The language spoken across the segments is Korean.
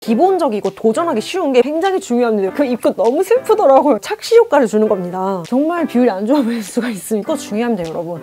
기본적이고 도전하기 쉬운 게 굉장히 중요합니다. 그 입고 너무 슬프더라고요. 착시 효과를 주는 겁니다. 정말 비율이 안 좋아 보일 수가 있으니까 중요합니다, 여러분.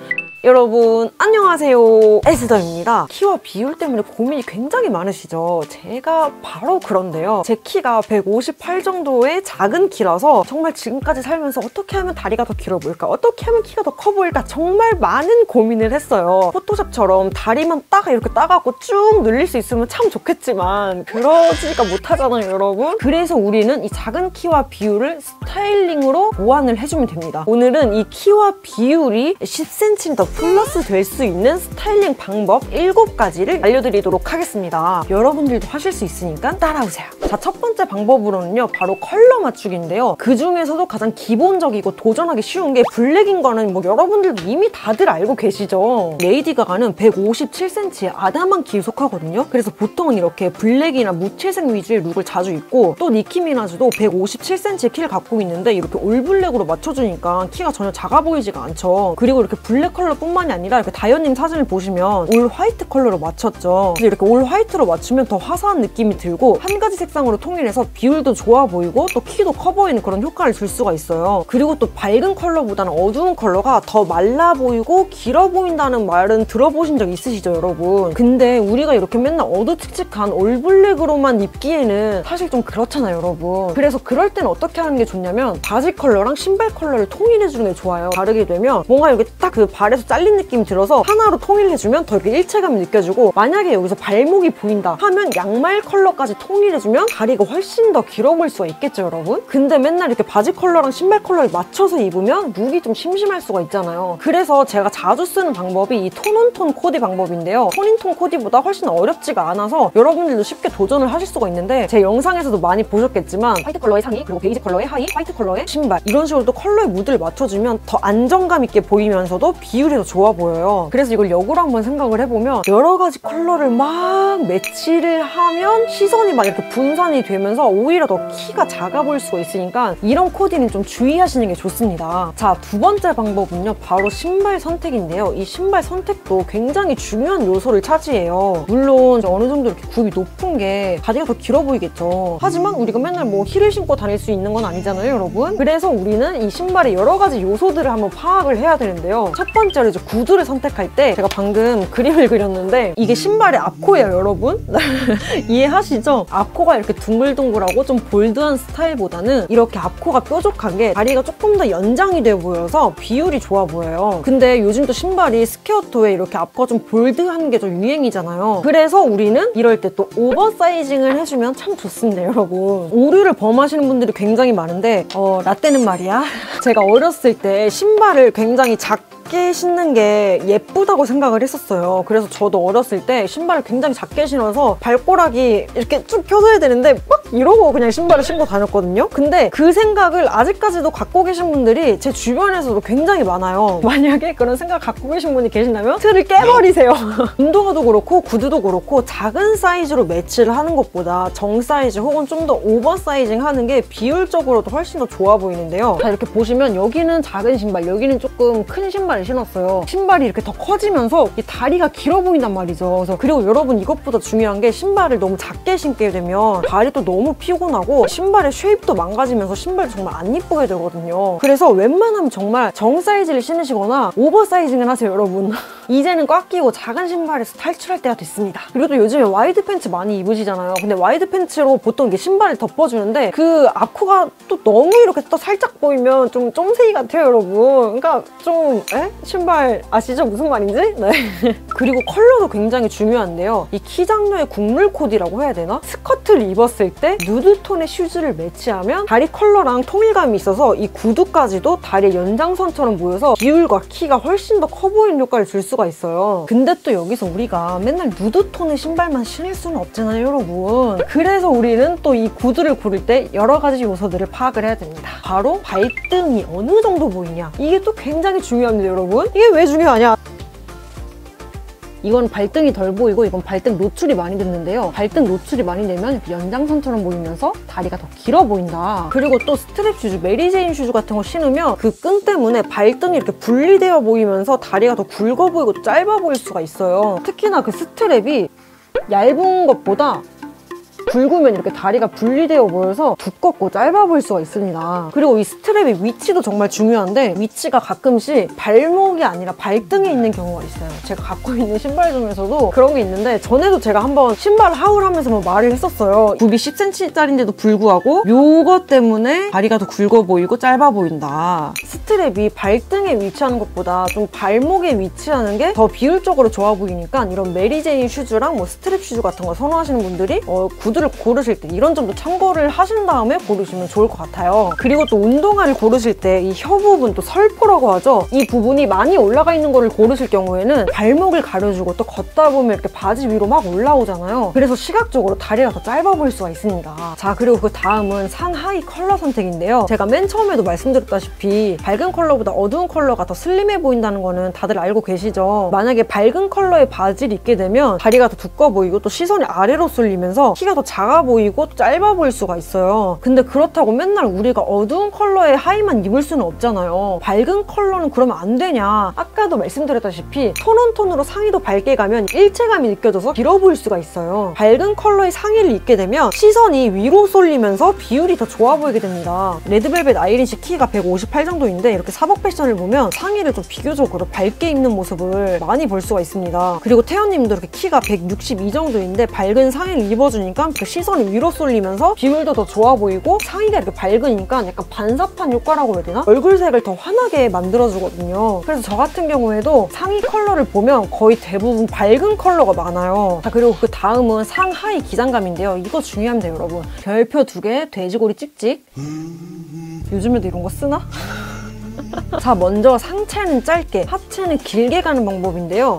여러분 안녕하세요, 에스더입니다. 키와 비율 때문에 고민이 굉장히 많으시죠? 제가 바로 그런데요. 제 키가 158 정도의 작은 키라서 정말 지금까지 살면서 어떻게 하면 다리가 더 길어 보일까? 어떻게 하면 키가 더 커 보일까? 정말 많은 고민을 했어요. 포토샵처럼 다리만 딱 이렇게 따갖고 쭉 늘릴 수 있으면 참 좋겠지만 그러지가 못하잖아요, 여러분. 그래서 우리는 이 작은 키와 비율을 스타일링으로 보완을 해주면 됩니다. 오늘은 이 키와 비율이 10cm 더 플러스 될 수 있는 스타일링 방법 7가지를 알려드리도록 하겠습니다. 여러분들도 하실 수 있으니까 따라오세요. 자, 첫 번째 방법으로는요, 바로 컬러 맞추기인데요. 그 중에서도 가장 기본적이고 도전하기 쉬운 게 블랙인 거는 뭐 여러분들도 이미 다들 알고 계시죠? 레이디 가가는 157cm의 아담한 키에 속하거든요. 그래서 보통은 이렇게 블랙이나 무채색 위주의 룩을 자주 입고, 또 니키 미나즈도 157cm의 키를 갖고 있는데 이렇게 올블랙으로 맞춰주니까 키가 전혀 작아 보이지가 않죠. 그리고 이렇게 블랙 컬러 뿐만이 아니라 이렇게 다현님 사진을 보시면 올 화이트 컬러로 맞췄죠. 그래서 이렇게 올 화이트로 맞추면 더 화사한 느낌이 들고 한 가지 색상으로 통일해서 비율도 좋아 보이고 또 키도 커 보이는 그런 효과를 줄 수가 있어요. 그리고 또 밝은 컬러보다는 어두운 컬러가 더 말라 보이고 길어 보인다는 말은 들어보신 적 있으시죠, 여러분? 근데 우리가 이렇게 맨날 어두칙칙한 올블랙으로만 입기에는 사실 좀 그렇잖아요, 여러분. 그래서 그럴 때는 어떻게 하는 게 좋냐면 바지 컬러랑 신발 컬러를 통일해주는 게 좋아요. 다르게 되면 뭔가 이렇게 딱 그 발에서 잘린 느낌이 들어서 하나로 통일해주면 더 이렇게 일체감이 느껴지고, 만약에 여기서 발목이 보인다 하면 양말 컬러까지 통일해주면 다리가 훨씬 더 길어 보일 수가 있겠죠, 여러분? 근데 맨날 이렇게 바지 컬러랑 신발 컬러를 맞춰서 입으면 룩이 좀 심심할 수가 있잖아요. 그래서 제가 자주 쓰는 방법이 이 톤온톤 코디 방법인데요. 톤인톤 코디보다 훨씬 어렵지가 않아서 여러분들도 쉽게 도전을 하실 수가 있는데, 제 영상에서도 많이 보셨겠지만 화이트 컬러의 상의, 그리고 베이지 컬러의 하의, 화이트 컬러의 신발, 이런 식으로 또 컬러의 무드를 맞춰주면 더 안정감 있게 보이면서도 비율이 더 좋아 보여요. 그래서 이걸 역으로 한번 생각을 해보면 여러 가지 컬러를 막 매치를 하면 시선이 막 이렇게 분산이 되면서 오히려 더 키가 작아 보일 수가 있으니까 이런 코디는 좀 주의하시는 게 좋습니다. 자, 두 번째 방법은요, 바로 신발 선택인데요. 이 신발 선택도 굉장히 중요한 요소를 차지해요. 물론 어느 정도 이렇게 굽이 높은 게 다리가 더 길어 보이겠죠. 하지만 우리가 맨날 뭐 힐을 신고 다닐 수 있는 건 아니잖아요, 여러분. 그래서 우리는 이 신발의 여러 가지 요소들을 한번 파악을 해야 되는데요. 첫 번째로 이제 구두를 선택할 때 제가 방금 그림을 그렸는데 이게 신발의 앞코예요, 여러분. 이해하시죠? 앞코가 이렇게 둥글둥글하고 좀 볼드한 스타일보다는 이렇게 앞코가 뾰족하게 다리가 조금 더 연장이 돼 보여서 비율이 좋아 보여요. 근데 요즘 또 신발이 스퀘어토에 이렇게 앞코가 좀 볼드한 게 좀 유행이잖아요. 그래서 우리는 이럴 때 또 오버사이징을 해주면 참 좋습니다, 여러분. 오류를 범하시는 분들이 굉장히 많은데 라떼는 말이야, 제가 어렸을 때 신발을 굉장히 작게 신는 게 예쁘다고 생각을 했었어요. 그래서 저도 어렸을 때 신발을 굉장히 작게 신어서 발꼬락이 이렇게 쭉 펴져야 되는데 막 이러고 그냥 신발을 신고 다녔거든요. 근데 그 생각을 아직까지도 갖고 계신 분들이 제 주변에서도 굉장히 많아요. 만약에 그런 생각 갖고 계신 분이 계신다면 틀을 깨버리세요. 운동화도 그렇고 구두도 그렇고 작은 사이즈로 매치를 하는 것보다 정 사이즈 혹은 좀 더 오버사이징 하는 게 비율적으로도 훨씬 더 좋아 보이는데요. 자, 이렇게 보시면 여기는 작은 신발, 여기는 조금 큰 신발을 신었어요. 신발이 이렇게 더 커지면서 이 다리가 길어 보인단 말이죠. 그리고 여러분, 이것보다 중요한 게 신발을 너무 작게 신게 되면 발이 또 너무 피곤하고 신발의 쉐입도 망가지면서 신발이 정말 안 이쁘게 되거든요. 그래서 웬만하면 정말 정 사이즈를 신으시거나 오버사이징을 하세요, 여러분. 이제는 꽉 끼고 작은 신발에서 탈출할 때가 됐습니다. 그리고 또 요즘에 와이드 팬츠 많이 입으시잖아요. 근데 와이드 팬츠로 보통 이게 신발을 덮어주는데 그 앞코가 또 너무 이렇게 또 살짝 보이면 좀 쫌생이 같아요, 여러분. 그러니까 좀 신발 아시죠? 무슨 말인지? 네. 그리고 컬러도 굉장히 중요한데요. 이 키 장녀의 국룰 코디라고 해야 되나? 스커트를 입었을 때 누드톤의 슈즈를 매치하면 다리 컬러랑 통일감이 있어서 이 구두까지도 다리의 연장선처럼 보여서 비율과 키가 훨씬 더 커 보이는 효과를 줄 수가 있어요. 근데 또 여기서 우리가 맨날 누드톤의 신발만 신을 수는 없잖아요, 여러분. 그래서 우리는 또 이 구두를 고를 때 여러 가지 요소들을 파악을 해야 됩니다. 바로 발등이 어느 정도 보이냐, 이게 또 굉장히 중요합니다, 여러분. 이게 왜 중요하냐? 이건 발등이 덜 보이고 이건 발등 노출이 많이 됐는데요. 발등 노출이 많이 되면 연장선처럼 보이면서 다리가 더 길어 보인다. 그리고 또 스트랩 슈즈, 메리제인 슈즈 같은 거 신으면 그 끈 때문에 발등이 이렇게 분리되어 보이면서 다리가 더 굵어 보이고 짧아 보일 수가 있어요. 특히나 그 스트랩이 얇은 것보다 굵으면 이렇게 다리가 분리되어 보여서 두껍고 짧아 보일 수가 있습니다. 그리고 이 스트랩의 위치도 정말 중요한데 위치가 가끔씩 발목이 아니라 발등에 있는 경우가 있어요. 제가 갖고 있는 신발 중에서도 그런 게 있는데 전에도 제가 한번 신발 하울하면서 뭐 말을 했었어요. 굽이 10cm짜리인데도 불구하고 요거 때문에 다리가 더 굵어 보이고 짧아 보인다. 스트랩이 발등에 위치하는 것보다 좀 발목에 위치하는 게 더 비율적으로 좋아 보이니까 이런 메리제인 슈즈랑 뭐 스트랩 슈즈 같은 거 선호하시는 분들이 구두를 고르실 때 이런 점도 참고를 하신 다음에 고르시면 좋을 것 같아요. 그리고 또 운동화를 고르실 때 이 혀 부분, 또 설포라고 하죠. 이 부분이 많이 올라가 있는 거를 고르실 경우에는 발목을 가려주고 또 걷다 보면 이렇게 바지 위로 막 올라오잖아요. 그래서 시각적으로 다리가 더 짧아 보일 수가 있습니다. 자, 그리고 그 다음은 상하이 컬러 선택인데요. 제가 맨 처음에도 말씀드렸다시피 밝은 컬러보다 어두운 컬러가 더 슬림해 보인다는 거는 다들 알고 계시죠? 만약에 밝은 컬러의 바지를 입게 되면 다리가 더 두꺼워 보이고 또 시선이 아래로 쏠리면서 키가 더 작아 보이고 또 짧아 보일 수가 있어요. 근데 그렇다고 맨날 우리가 어두운 컬러의 하의만 입을 수는 없잖아요. 밝은 컬러는 그러면 안 되냐? 아까도 말씀드렸다시피 톤온톤으로 상의도 밝게 가면 일체감이 느껴져서 길어 보일 수가 있어요. 밝은 컬러의 상의를 입게 되면 시선이 위로 쏠리면서 비율이 더 좋아 보이게 됩니다. 레드벨벳 아이린씨 키가 158 정도인데 이렇게 사복 패션을 보면 상의를 좀 비교적으로 밝게 입는 모습을 많이 볼 수가 있습니다. 그리고 태연님도 이렇게 키가 162 정도인데 밝은 상의를 입어주니까 그 시선이 위로 쏠리면서 비율도 더 좋아 보이고 상의가 이렇게 밝으니까 약간 반사판 효과라고 해야 되나? 얼굴색을 더 환하게 만들어주거든요. 그래서 저 같은 경우에도 상의 컬러를 보면 거의 대부분 밝은 컬러가 많아요. 자, 그리고 그 다음은 상하이 기장감인데요. 이거 중요합니다, 여러분. 별표 2개, 돼지고리 찍찍. 요즘에도 이런 거 쓰나? 자, 먼저 상체는 짧게, 하체는 길게 가는 방법인데요.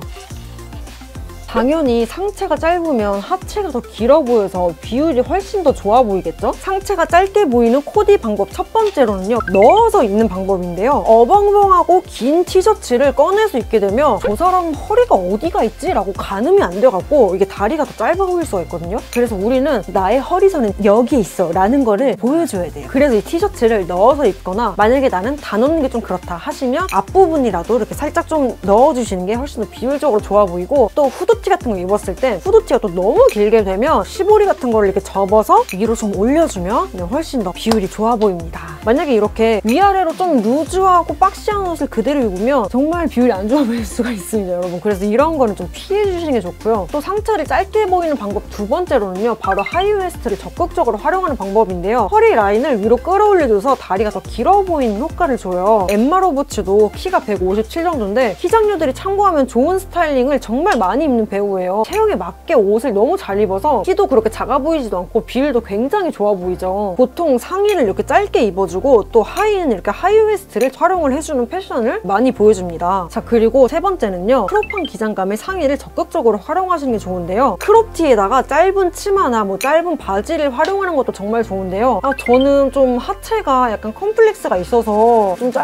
당연히 상체가 짧으면 하체가 더 길어 보여서 비율이 훨씬 더 좋아 보이겠죠? 상체가 짧게 보이는 코디 방법 첫 번째로는요, 넣어서 입는 방법인데요. 어벙벙하고 긴 티셔츠를 꺼내서 입게 되면 저 사람 허리가 어디가 있지? 라고 가늠이 안 돼갖고 이게 다리가 더 짧아 보일 수가 있거든요. 그래서 우리는 나의 허리선은 여기에 있어 라는 거를 보여줘야 돼요. 그래서 이 티셔츠를 넣어서 입거나 만약에 나는 다 넣는 게 좀 그렇다 하시면 앞부분이라도 이렇게 살짝 좀 넣어주시는 게 훨씬 더 비율적으로 좋아 보이고, 또 후드티 같은 거 입었을 때 후드티가 또 너무 길게 되면 시보리 같은 거를 이렇게 접어서 위로 좀 올려주면 훨씬 더 비율이 좋아 보입니다. 만약에 이렇게 위아래로 좀 루즈하고 박시한 옷을 그대로 입으면 정말 비율이 안 좋아 보일 수가 있습니다, 여러분. 그래서 이런 거는 좀 피해 주시는 게 좋고요. 또 상체를 짧게 보이는 방법 두 번째로는요, 바로 하이웨스트를 적극적으로 활용하는 방법인데요. 허리 라인을 위로 끌어올려줘서 다리가 더 길어 보이는 효과를 줘요. 엠마 로버츠도 키가 157 정도인데 희장녀들이 참고하면 좋은 스타일링을 정말 많이 입는 배우예요. 체형에 맞게 옷을 너무 잘 입어서 키도 그렇게 작아 보이지도 않고 비율도 굉장히 좋아 보이죠. 보통 상의를 이렇게 짧게 입어주고 또 하의는 이렇게 하이웨스트를 활용을 해주는 패션을 많이 보여줍니다. 자, 그리고 세 번째는요, 크롭한 기장감의 상의를 적극적으로 활용하시는 게 좋은데요. 크롭티에다가 짧은 치마나 뭐 짧은 바지를 활용하는 것도 정말 좋은데요. 저는 좀 하체가 약간 컴플렉스가 있어서 좀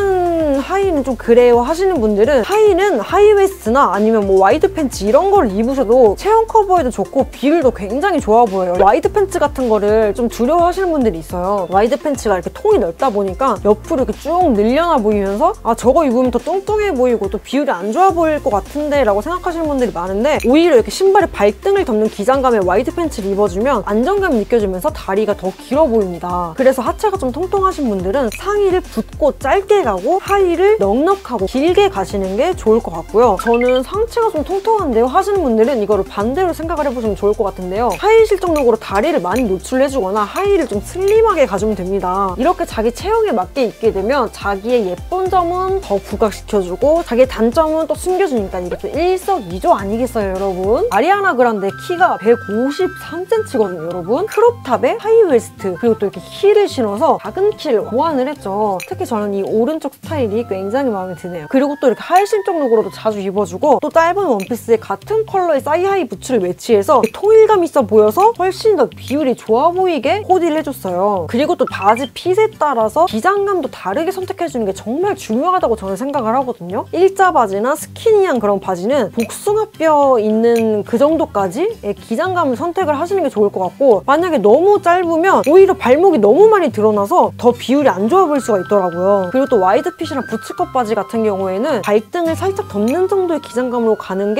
짧은 하의는 좀 그래요 하시는 분들은 하의는 하이웨스트나 아니면 뭐 와이드 팬츠 이런 걸 입으셔도 체형 커버에도 좋고 비율도 굉장히 좋아 보여요. 와이드 팬츠 같은 거를 좀 두려워하시는 분들이 있어요. 와이드 팬츠가 이렇게 통이 넓다 보니까 옆으로 이렇게 쭉 늘려나 보이면서 저거 입으면 더 뚱뚱해 보이고 또 비율이 안 좋아 보일 것 같은데 라고 생각하시는 분들이 많은데, 오히려 이렇게 신발에 발등을 덮는 기장감의 와이드 팬츠를 입어주면 안정감이 느껴지면서 다리가 더 길어 보입니다. 그래서 하체가 좀 통통하신 분들은 상의를 붓고 짧게 가고 하의를 넉넉하고 길게 가시는 게 좋을 것 같고요. 저는 상체가 좀 통통한데요 하시는 분들은 이거를 반대로 생각을 해보시면 좋을 것 같은데요. 하의 실정적으로 다리를 많이 노출해주거나 하의를 좀 슬림하게 가주면 됩니다. 이렇게 자기 체형에 맞게 입게 되면 자기의 예쁜 점은 더 부각시켜주고 자기의 단점은 또 숨겨주니까 이게 또 일석이조 아니겠어요, 여러분? 아리아나 그란데 키가 153cm거든요, 여러분. 크롭탑에 하이웨스트 그리고 또 이렇게 힐을 신어서 작은 키를 고안을 했죠. 특히 저는 이 오른쪽 스타일이 굉장히 마음에 드네요. 그리고 또 이렇게 하의 실정룩으로도 자주 입어주고, 또 짧은 원피스에 같은 컬러의 사이하이 부츠를 매치해서 통일감 있어 보여서 훨씬 더 비율이 좋아 보이게 코디를 해줬어요. 그리고 또 바지 핏에 따라서 기장감도 다르게 선택해주는 게 정말 중요하다고 저는 생각을 하거든요. 일자 바지나 스키니한 그런 바지는 복숭아뼈 있는 그 정도까지의 기장감을 선택을 하시는 게 좋을 것 같고, 만약에 너무 짧으면 오히려 발목이 너무 많이 드러나서 더 비율이 안 좋아 보일 수가 있더라고요. 그리고 또 와이드 핏이랑 부츠컷 바지 같은 경우에는 발등을 살짝 덮는 정도의 기장감으로 가는 게 더 안정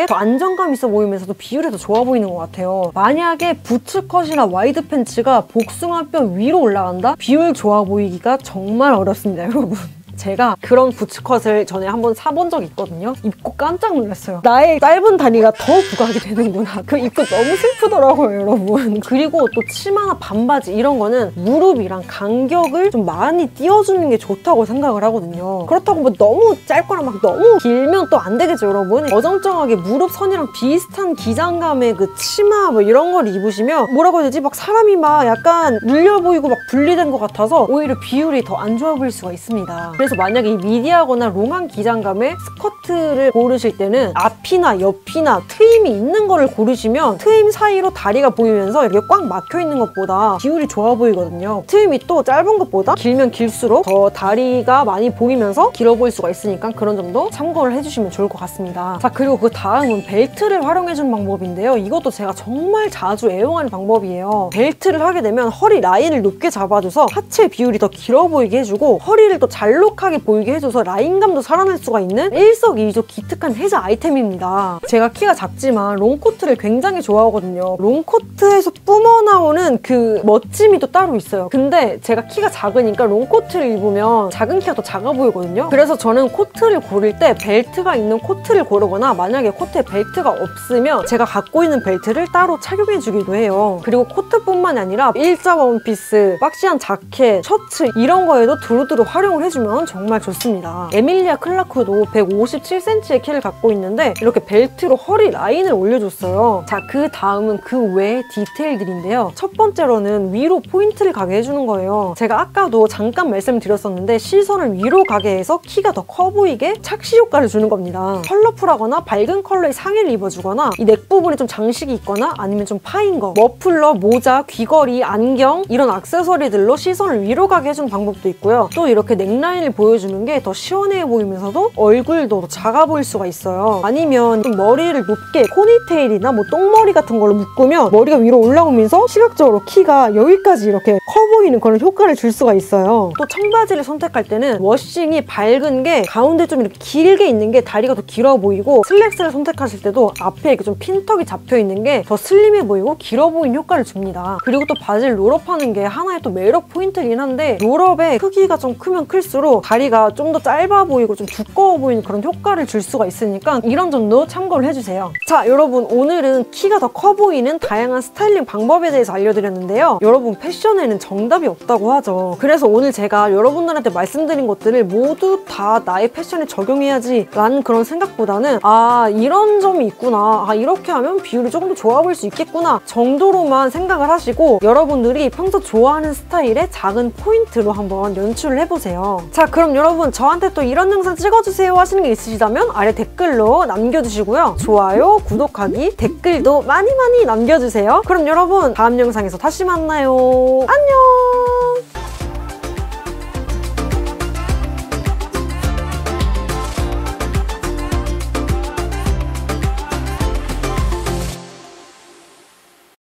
안정감 있어 보이면서도 비율이 더 좋아 보이는 것 같아요. 만약에 부츠컷이나 와이드 팬츠가 복숭아뼈 위로 올라간다? 비율 좋아 보이기가 정말 어렵습니다, 여러분. 제가 그런 부츠컷을 전에 한번 사본 적이 있거든요. 입고 깜짝 놀랐어요. 나의 짧은 다리가 더 부각이 되는구나. 그 입고 너무 슬프더라고요, 여러분. 그리고 또 치마나 반바지 이런 거는 무릎이랑 간격을 좀 많이 띄워주는 게 좋다고 생각을 하거든요. 그렇다고 뭐 너무 짧거나 막 너무 길면 또 안 되겠죠, 여러분. 어정쩡하게 무릎선이랑 비슷한 기장감의 그 치마 뭐 이런 걸 입으시면 뭐라고 해야 되지? 막 사람이 막 약간 눌려 보이고 막 분리된 것 같아서 오히려 비율이 더 안 좋아 보일 수가 있습니다. 그래서 만약에 이 미디하거나 롱한 기장감의 스커트를 고르실 때는 앞이나 옆이나 트임이 있는 거를 고르시면 트임 사이로 다리가 보이면서 이렇게 꽉 막혀 있는 것보다 비율이 좋아 보이거든요. 트임이 또 짧은 것보다 길면 길수록 더 다리가 많이 보이면서 길어 보일 수가 있으니까 그런 점도 참고를 해주시면 좋을 것 같습니다. 자, 그리고 그 다음은 벨트를 활용해주는 방법인데요. 이것도 제가 정말 자주 애용하는 방법이에요. 벨트를 하게 되면 허리 라인을 높게 잡아줘서 하체 비율이 더 길어 보이게 해주고 허리를 또 잘록하게 보이게 해줘서 라인감도 살아날 수가 있는 일석이조 기특한 해자 아이템입니다. 제가 키가 작지만 롱코트를 굉장히 좋아하거든요. 롱코트에서 뿜어나오는 그 멋짐이 또 따로 있어요. 근데 제가 키가 작으니까 롱코트를 입으면 작은 키가 더 작아 보이거든요. 그래서 저는 코트를 고를 때 벨트가 있는 코트를 고르거나 만약에 코트에 벨트가 없으면 제가 갖고 있는 벨트를 따로 착용해주기도 해요. 그리고 코트뿐만 아니라 일자 원피스, 박시한 자켓, 셔츠 이런 거에도 두루두루 활용을 해주면 정말 좋습니다. 에밀리아 클라크도 157cm의 키를 갖고 있는데 이렇게 벨트로 허리 라인을 올려줬어요. 자, 그 다음은 그 외의 디테일들인데요. 첫 번째로는 위로 포인트를 가게 해주는 거예요. 제가 아까도 잠깐 말씀드렸었는데 시선을 위로 가게 해서 키가 더 커 보이게 착시 효과를 주는 겁니다. 컬러풀하거나 밝은 컬러의 상의를 입어주거나 이 넥 부분에 좀 장식이 있거나 아니면 좀 파인 거, 머플러, 모자, 귀걸이, 안경 이런 액세서리들로 시선을 위로 가게 해주는 방법도 있고요. 또 이렇게 넥라인을 보여주는 게 더 시원해 보이면서도 얼굴도 더 작아 보일 수가 있어요. 아니면 좀 머리를 높게 포니테일이나 뭐 똥머리 같은 걸로 묶으면 머리가 위로 올라오면서 시각적으로 키가 여기까지 이렇게 커 보이는 그런 효과를 줄 수가 있어요. 또 청바지를 선택할 때는 워싱이 밝은 게 가운데 좀 이렇게 길게 있는 게 다리가 더 길어 보이고 슬랙스를 선택하실 때도 앞에 이렇게 좀 핀턱이 잡혀 있는 게 더 슬림해 보이고 길어 보이는 효과를 줍니다. 그리고 또 바지를 롤업하는 게 하나의 또 매력 포인트이긴 한데 롤업의 크기가 좀 크면 클수록 다리가 좀 더 짧아 보이고 좀 두꺼워 보이는 그런 효과를 줄 수가 있으니까 이런 점도 참고를 해주세요. 자, 여러분 오늘은 키가 더 커 보이는 다양한 스타일링 방법에 대해서 알려드렸는데요. 여러분 패션에는 정답이 없다고 하죠. 그래서 오늘 제가 여러분들한테 말씀드린 것들을 모두 다 나의 패션에 적용해야지 라는 그런 생각보다는 아, 이런 점이 있구나, 아, 이렇게 하면 비율이 조금 더 좋아 보일 수 있겠구나 정도로만 생각을 하시고 여러분들이 평소 좋아하는 스타일의 작은 포인트로 한번 연출을 해보세요. 자, 그럼 여러분 저한테 또 이런 영상 찍어주세요 하시는 게 있으시다면 아래 댓글로 남겨주시고요. 좋아요, 구독하기, 댓글도 많이 남겨주세요. 그럼 여러분 다음 영상에서 다시 만나요. 안녕!